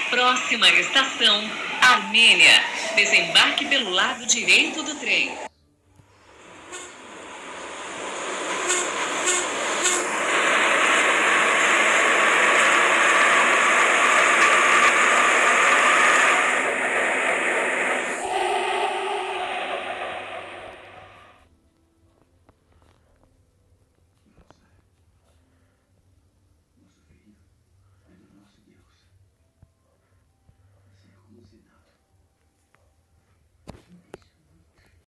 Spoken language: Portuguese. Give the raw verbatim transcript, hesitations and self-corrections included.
Próxima estação, Armênia. Desembarque pelo lado direito do trem.